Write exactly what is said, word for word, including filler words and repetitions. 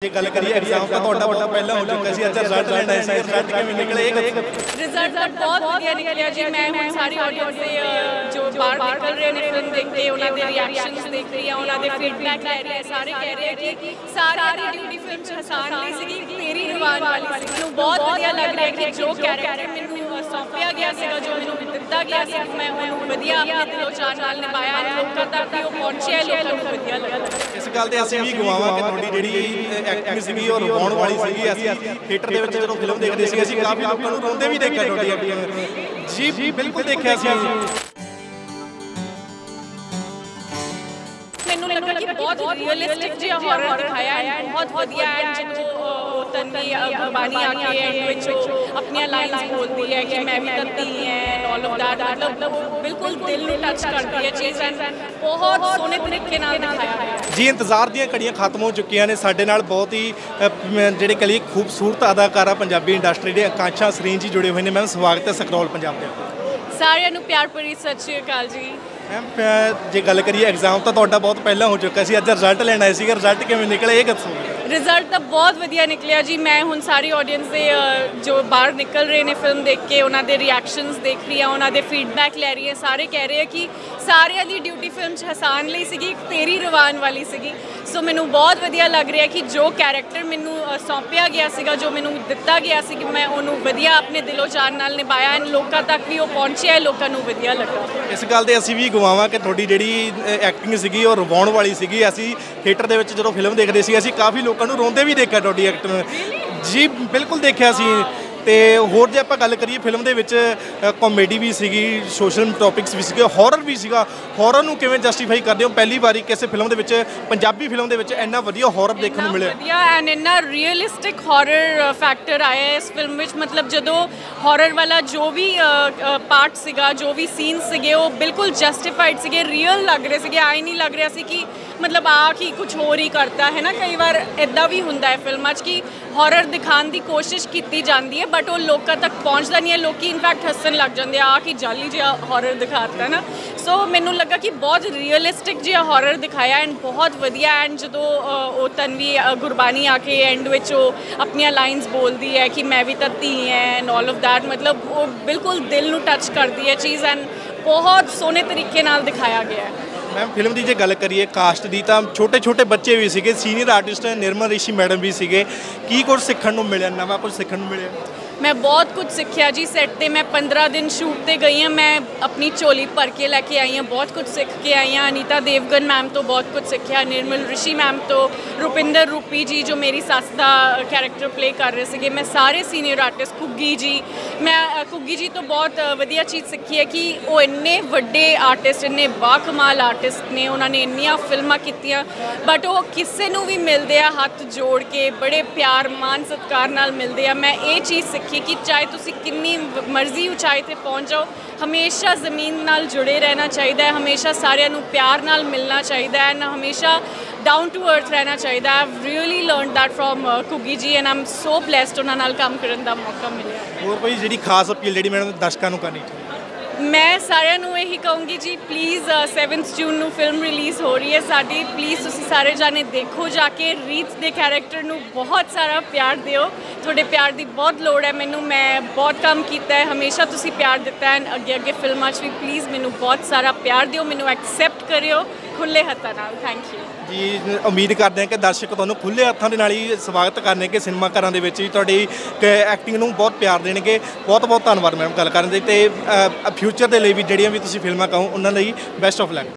ਜੇ ਗੱਲ ਕਰੀਏ ਐਗਜ਼ਾਮ ਤਾਂ ਤੁਹਾਡਾ ਬਹੁਤ ਪਹਿਲਾਂ ਹੋ ਚੁੱਕਾ ਸੀ। ਅੱਜ ਰਿਜ਼ਲਟ ਲੈਣਾ ਸੀ, ਰਿਜ਼ਲਟ ਕਿਵੇਂ ਨਿਕਲੇ ਇਹ ਦੱਸੋ। ਰਿਜ਼ਲਟ ਤਾਂ ਬਹੁਤ ਵਧੀਆ ਨਿਕਲਿਆ ਜੀ। ਮੈਂ ਹੁਣ ਸਾਰੀ ਆਡੀਅנס ਦੇ ਜੋ ਬਾਹਰ ਨਿਕਲ ਰਹੇ ਨੇ ਫਿਲਮ ਦੇਖ ਕੇ ਉਹਨਾਂ ਦੇ ਰਿਐਕਸ਼ਨਸ ਦੇਖ ਰਹੀ ਹਾਂ, ਉਹਨਾਂ ਦੇ ਫੀਡਬੈਕ ਲੈ ਰਹੀ ਹਾਂ। ਸਾਰੇ ਕਹਿ ਰਹੇ ਕਿ ਸਾਰੀ ਡਿਊਟੀ ਫਿਲਮ 'ਚ ਹਸਾਨ ਲਈ ਸੀਗੀ, ਤੇਰੀ ਰਵਾਨ ਵਾਲੀ ਸੀ। ਮੈਨੂੰ ਬਹੁਤ ਵਧੀਆ ਲੱਗ ਰਿਹਾ ਕਿ ਜੋ ਕੈਰੈਕਟਰ ਮੈਨੂੰ ਸੌਂਪਿਆ ਗਿਆ ਸੀਗਾ, ਜੋ ਮੈਨੂੰ ਦਿੱਤਾ ਗਿਆ ਸੀ, ਮੈਂ ਉਹਨੂੰ ਵਧੀਆ ਆਪਣੇ ਦਿਲੋਂ ਚਾਅ ਨਾਲ ਨਿਭਾਇਆ। ਲੋਕਾਂ ਤੱਕ ਵੀ ਉਹ ਪਹੁੰਚਿਆ, ਲੋਕਾਂ ਨੂੰ ਵਧੀਆ ਲੱਗਾ। ਇਸ ਗੱਲ ਤੇ ਅਸੀਂ ਵੀ ਗਵਾਵਾਂ ਕਿ ਤੁਹਾਡੀ ਜਿਹੜੀ ਐਕਟਿੰਗ ਸੀਗੀ ਉਹ ਰਵਾਉਣ ਵਾਲੀ ਸੀਗੀ। ਅਸੀਂ ਥੀਏਟਰ ਦੇ ਵਿੱਚ ਜਦੋਂ ਫਿਲਮ ਦੇਖਦੇ ਸੀ ਅਸੀਂ ਕਾਫੀ ਲੋਕਾਂ ਨੂੰ ਰੋਂਦੇ ਵੀ ਦੇਖਿਆ ਤੁਹਾਡੀ ਐਕਟਿੰਗ। ਜੀ ਬਿਲਕੁਲ ਦੇਖਿਆ ਸੀ। ਮੈਨੂੰ ਲੱਗਾ ਕਿ ਬਹੁਤ ਰੀਅਲਿਸਟਿਕ ਜਿਹਾ ਹੌਰਰ ਦਿਖਾਇਆ ਹੈ, ਬਹੁਤ ਵਧੀਆ ਹੈ। ਜਦੋਂ ਤਨਵੀ ਗੁਰਬਾਨੀ ਆ ਕੇ ਐਂਡ ਵਿੱਚ ਆਪਣੀਆਂ ਲਾਈਨਸ ਬੋਲਦੀ ਹੈ ਕਿ ਮੈਂ ਵੀ ਧੀ ਹੈ, ਆਲ ਆਫ ਦੈਟ, ਮਤਲਬ ਬਿਲਕੁਲ ਦਿਲ ਨੂੰ ਟੱਚ ਕਰਦੀ ਹੈ ਚੀਜ਼। ਬਹੁਤ ਸੋਹਣੇ ਤਰੀਕੇ ਨਾਲ ਦਿਖਾਇਆ ਹੈ ਜੀ। ਇੰਤਜ਼ਾਰ ਦੀਆਂ ਘੜੀਆਂ ਖਤਮ ਹੋ ਚੁੱਕੀਆਂ ਨੇ। ਸਾਡੇ ਨਾਲ ਬਹੁਤ ਹੀ ਜਿਹੜੇ ਕਲੀ ਖੂਬਸੂਰਤ ਅਦਾਕਾਰਾ ਪੰਜਾਬੀ ਇੰਡਸਟਰੀ ਦੇ ਆਕਾਂਸ਼ਾ ਸਰੀਨ ਜੀ ਜੁੜੇ ਹੋਏ ਨੇ। ਮੈਮ ਸਵਾਗਤ ਹੈ ਸਕਰੋਲ ਪੰਜਾਬ ਦੇ। ਸਾਰਿਆਂ ਨੂੰ ਪਿਆਰ ਭਰੀ ਸਤਿ ਸ਼੍ਰੀ ਅਕਾਲ ਜੀ। ਮੈਮ ਜੇ ਗੱਲ ਕਰੀਏ ਐਗਜ਼ਾਮ ਤਾਂ ਤੁਹਾਡਾ ਬਹੁਤ ਪਹਿਲਾਂ ਹੋ ਚੁੱਕਾ ਸੀ। ਅੱਜ ਰਿਜ਼ਲਟ ਲੈਣਾ ਸੀਗਾ, ਰਿਜ਼ਲਟ ਕਿਵੇਂ ਨਿਕਲੇ ਇਹ ਦੱਸੋ। ਰਿਜ਼ਲਟ ਤਾਂ ਬਹੁਤ ਵਧੀਆ ਨਿਕਲਿਆ ਜੀ। ਮੈਂ ਹੁਣ ਸਾਰੀ ਆਡੀਅנס ਦੇ ਜੋ ਬਾਹਰ ਨਿਕਲ ਰਹੇ ਨੇ ਫਿਲਮ ਦੇਖ ਕੇ ਉਹਨਾਂ ਦੇ ਰਿਐਕਸ਼ਨਸ ਦੇਖ ਰਹੀ ਹਾਂ, ਉਹਨਾਂ ਦੇ ਫੀਡਬੈਕ ਲੈ ਰਹੀ ਹਾਂ। ਸਾਰੇ ਕਹਿ ਰਹੇ ਆ ਕਿ ਸਾਰਿਆਂ ਦੀ ਡਿਊਟੀ ਫਿਲਮ 'ਚ ਹਸਾਨ ਲਈ ਸੀਗੀ, ਤੇਰੀ ਰਵਾਨ ਵਾਲੀ ਸੀਗੀ। ਸੋ ਮੈਨੂੰ ਬਹੁਤ ਵਧੀਆ ਲੱਗ ਰਿਹਾ ਕਿ ਜੋ ਕੈਰੈਕਟਰ ਮੈਨੂੰ ਸੌਂਪਿਆ ਗਿਆ ਸੀਗਾ, ਜੋ ਮੈਨੂੰ ਦਿੱਤਾ ਗਿਆ ਸੀ, ਕਿ ਮੈਂ ਉਹਨੂੰ ਵਧੀਆ ਆਪਣੇ ਦਿਲੋਂ ਚਾਅ ਨਾਲ ਨਿਭਾਇਆ। ਐਂਡ ਲੋਕਾਂ ਤੱਕ ਵੀ ਉਹ ਪਹੁੰਚਿਆ, ਲੋਕਾਂ ਨੂੰ ਵਧੀਆ ਲੱਗਾ। ਇਸ ਗੱਲ ਤੇ ਅਸੀਂ ਵੀ ਗਵਾਵਾਂ ਕਿ ਤੁਹਾਡੀ ਜਿਹੜੀ ਐਕਟਿੰਗ ਸੀਗੀ ਉਹ ਰਵਾਉਣ ਵਾਲੀ ਸੀਗੀ। ਅਸੀਂ ਥੀਏਟਰ ਦੇ ਵਿੱਚ ਜਦੋਂ ਫਿਲਮ ਦੇਖਦੇ ਸੀ ਅਸੀਂ ਕਾਫੀ ਲੋਕਾਂ ਨੂੰ ਰੋਂਦੇ ਵੀ ਦੇਖਿਆ ਤੁਹਾਡੀ ਐਕਟਿੰਗ। ਜੀ ਬਿਲਕੁਲ ਦੇਖਿਆ ਸੀ। ਤੇ ਹੋਰ ਜੇ ਆਪਾਂ ਗੱਲ ਕਰੀਏ ਫਿਲਮ ਦੇ ਵਿੱਚ ਕਾਮੇਡੀ ਵੀ ਸੀਗੀ, ਸੋਸ਼ਲ ਟੌਪਿਕਸ ਵੀ ਸੀਗੇ, ਹੌਰਰ ਵੀ ਸੀਗਾ। ਹੌਰਰ ਨੂੰ ਕਿਵੇਂ ਜਸਟੀਫਾਈ ਕਰਦੇ ਹੋ? ਪਹਿਲੀ ਵਾਰੀ ਕਿਸੇ ਫਿਲਮ ਦੇ ਵਿੱਚ, ਪੰਜਾਬੀ ਫਿਲਮ ਦੇ ਵਿੱਚ ਇੰਨਾ ਵਧੀਆ ਹੌਰਰ ਦੇਖਣ ਨੂੰ ਮਿਲਿਆ। ਵਧੀਆ ਐਂਡ ਇੰਨਾ ਰੀਅਲਿਸਟਿਕ ਹੌਰਰ ਫੈਕਟਰ ਆਇਆ ਇਸ ਫਿਲਮ ਵਿੱਚ। ਮਤਲਬ ਜਦੋਂ ਹੌਰਰ ਵਾਲਾ ਜੋ ਵੀ ਪਾਰਟ ਸੀਗਾ, ਜੋ ਵੀ ਸੀਨ ਸੀਗੇ, ਉਹ ਬਿਲਕੁਲ ਜਸਟੀਫਾਈਡ ਸੀਗੇ, ਰੀਅਲ ਲੱਗ ਰਹੇ ਸੀਗੇ। ਆਈ ਨਹੀਂ ਲੱਗ ਰਿਹਾ ਸੀ ਕਿ ਮਤਲਬ ਆ ਕੀ ਕੁਝ ਹੋਰ ਹੀ ਕਰਤਾ ਹੈ ਨਾ। ਕਈ ਵਾਰ ਇੱਦਾਂ ਵੀ ਹੁੰਦਾ ਹੈ ਫਿਲਮਾਂ 'ਚ ਕਿ ਹੌਰਰ ਦਿਖਾਉਣ ਦੀ ਕੋਸ਼ਿਸ਼ ਕੀਤੀ ਜਾਂਦੀ ਹੈ ਬਟ ਉਹ ਲੋਕਾਂ ਤੱਕ ਪਹੁੰਚਦਾ ਨਹੀਂ ਹੈ। ਲੋਕੀ ਇਨਫੈਕਟ ਹੱਸਣ ਲੱਗ ਜਾਂਦੇ ਆ ਕਿ ਜਾਲੀ ਜਿਹਾ ਹੌਰਰ ਦਿਖਾਤਾ ਨਾ। ਸੋ ਮੈਨੂੰ ਲੱਗਾ ਕਿ ਬਹੁਤ ਰੀਅਲਿਸਟਿਕ ਜਿਹਾ ਹੌਰਰ ਦਿਖਾਇਆ ਐਂਡ ਬਹੁਤ ਵਧੀਆ। ਐਂਡ ਜਦੋਂ ਉਹ ਤਨਵੀ ਗੁਰਬਾਨੀ ਆ ਕੇ ਐਂਡ ਵਿੱਚ ਉਹ ਆਪਣੀਆਂ ਲਾਈਨਸ ਬੋਲਦੀ ਹੈ ਕਿ ਮੈਂ ਵੀ ਤਾਂ ਧੀ ਹੈ ਐਂਡ ਆਲ ਆਫ ਦੈਟ, ਮਤਲਬ ਉਹ ਬਿਲਕੁਲ ਦਿਲ ਨੂੰ ਟੱਚ ਕਰਦੀ ਹੈ ਚੀਜ਼। ਐਂਡ ਬਹੁਤ ਸੋਹਣੇ ਤਰੀਕੇ ਨਾਲ ਦਿਖਾਇਆ ਗਿਆ ਹੈ। ਮੈਮ ਫਿਲਮ ਦੀ ਜੇ ਗੱਲ ਕਰੀਏ ਕਾਸਟ ਦੀ ਤਾਂ ਛੋਟੇ ਛੋਟੇ ਬੱਚੇ ਵੀ ਸੀਗੇ, senior artist Nirmal Rishi madam ਵੀ ਸੀਗੇ। ਕੀ ਕੁਝ ਸਿੱਖਣ ਨੂੰ ਮਿਲਿਆ, ਨਵਾਂ ਕੁਝ ਸਿੱਖਣ ਨੂੰ ਮਿਲਿਆ? ਮੈਂ ਬਹੁਤ ਕੁਝ ਸਿੱਖਿਆ ਜੀ। ਸੈੱਟ 'ਤੇ ਮੈਂ ਪੰਦਰਾਂ ਦਿਨ ਸ਼ੂਟ 'ਤੇ ਗਈ ਹਾਂ। ਮੈਂ ਆਪਣੀ ਝੋਲੀ ਭਰ ਕੇ ਲੈ ਕੇ ਆਈ ਹਾਂ, ਬਹੁਤ ਕੁਝ ਸਿੱਖ ਕੇ ਆਈ ਹਾਂ। ਅਨੀਤਾ ਦੇਵਗਨ ਮੈਮ ਤੋਂ ਬਹੁਤ ਕੁਝ ਸਿੱਖਿਆ, ਨਿਰਮਲ ਰਿਸ਼ੀ ਮੈਮ ਤੋਂ, ਰੁਪਿੰਦਰ ਰੂਪੀ ਜੀ ਜੋ ਮੇਰੀ ਸੱਸ ਦਾ ਕੈਰੈਕਟਰ ਪਲੇ ਕਰ ਰਹੇ ਸੀਗੇ। ਮੈਂ ਸਾਰੇ ਸੀਨੀਅਰ ਆਰਟਿਸਟ, ਕੁੱਗੀ ਜੀ, ਮੈਂ ਕੁੱਗੀ ਜੀ ਤੋਂ ਬਹੁਤ ਵਧੀਆ ਚੀਜ਼ ਸਿੱਖੀ ਹੈ ਕਿ ਉਹ ਇੰਨੇ ਵੱਡੇ ਆਰਟਿਸਟ, ਇੰਨੇ ਬਾਕਮਾਲ ਆਰਟਿਸਟ ਨੇ, ਉਹਨਾਂ ਨੇ ਇੰਨੀਆਂ ਫਿਲਮਾਂ ਕੀਤੀਆਂ ਬਟ ਉਹ ਕਿਸੇ ਨੂੰ ਵੀ ਮਿਲਦੇ ਆ ਹੱਥ ਜੋੜ ਕੇ, ਬੜੇ ਪਿਆਰ ਮਾਨ ਸਤਿਕਾਰ ਨਾਲ ਮਿਲਦੇ ਆ। ਮੈਂ ਇਹ ਚੀਜ਼ ਸਿੱਖੀ ਕਿ ਚਾਹੇ ਤੁਸੀਂ ਕਿੰਨੀ ਮਰਜ਼ੀ ਉਚਾਈ 'ਤੇ ਪਹੁੰਚ ਜਾਓ, ਹਮੇਸ਼ਾ ਜ਼ਮੀਨ ਨਾਲ ਜੁੜੇ ਰਹਿਣਾ ਚਾਹੀਦਾ ਹੈ, ਹਮੇਸ਼ਾ ਸਾਰਿਆਂ ਨੂੰ ਪਿਆਰ ਨਾਲ ਮਿਲਣਾ ਚਾਹੀਦਾ ਹੈ ਐਂਡ ਹਮੇਸ਼ਾ ਡਾਊਨ ਟੂ ਅਰਥ ਰਹਿਣਾ ਚਾਹੀਦਾ। I have really learned that from Kuggi ji and Aam so blessed ਉਹਨਾਂ ਨਾਲ ਕੰਮ ਕਰਨ ਦਾ ਮੌਕਾ ਮਿਲਿਆ। ਹੋਰ ਕੋਈ ਜਿਹੜੀ ਖਾਸ ਅਪੀਲ ਜਿਹੜੀ ਮੈਡਮ ਦਰਸ਼ਕਾਂ ਨੂੰ ਕਰਨੀ ਚਾਹੀਦੀ? ਮੈਂ ਸਾਰਿਆਂ ਨੂੰ ਇਹੀ ਕਹੂੰਗੀ ਜੀ, ਪਲੀਜ਼ ਸੈਵਨਥ ਜੂਨ ਨੂੰ ਫਿਲਮ ਰਿਲੀਜ਼ ਹੋ ਰਹੀ ਹੈ ਸਾਡੀ। ਪਲੀਜ਼ ਤੁਸੀਂ ਸਾਰੇ ਜਾਣੇ ਦੇਖੋ ਜਾ ਕੇ। ਰੀਤ ਦੇ ਕੈਰੈਕਟਰ ਨੂੰ ਬਹੁਤ ਸਾਰਾ ਪਿਆਰ ਦਿਓ, ਤੁਹਾਡੇ ਪਿਆਰ ਦੀ ਬਹੁਤ ਲੋੜ ਹੈ ਮੈਨੂੰ। ਮੈਂ ਬਹੁਤ ਕੰਮ ਕੀਤਾ ਹੈ, ਹਮੇਸ਼ਾ ਤੁਸੀਂ ਪਿਆਰ ਦਿੱਤਾ ਹੈ। ਅੱਗੇ ਅੱਗੇ ਫਿਲਮਾਂ 'ਚ ਵੀ ਪਲੀਜ਼ ਮੈਨੂੰ ਬਹੁਤ ਸਾਰਾ ਪਿਆਰ ਦਿਓ, ਮੈਨੂੰ ਐਕਸੈਪਟ ਕਰਿਓ ਖੁੱਲ੍ਹੇ ਹੱਥਾਂ ਨਾਲ। ਥੈਂਕ ਯੂ ਜੀ। ਉਮੀਦ ਕਰਦੇ ਹਾਂ ਕਿ ਦਰਸ਼ਕ ਤੁਹਾਨੂੰ ਖੁੱਲ੍ਹੇ ਹੱਥਾਂ ਦੇ ਨਾਲ ਹੀ ਸਵਾਗਤ ਕਰਨਗੇ ਸਿਨੇਮਾ ਘਰਾਂ ਦੇ ਵਿੱਚ ਵੀ, ਤੁਹਾਡੀ ਐਕਟਿੰਗ ਨੂੰ ਬਹੁਤ ਪਿਆਰ ਦੇਣਗੇ। ਬਹੁਤ ਬਹੁਤ ਧੰਨਵਾਦ ਮੈਮ ਗੱਲ ਕਰਨ ਦੇ। ਅਤੇ ਫਿਊਚਰ ਦੇ ਲਈ ਵੀ ਜਿਹੜੀਆਂ ਵੀ ਤੁਸੀਂ ਫਿਲਮਾਂ ਕਹੋ ਉਹਨਾਂ ਲਈ ਬੈਸਟ ਆਫ ਲੱਕ।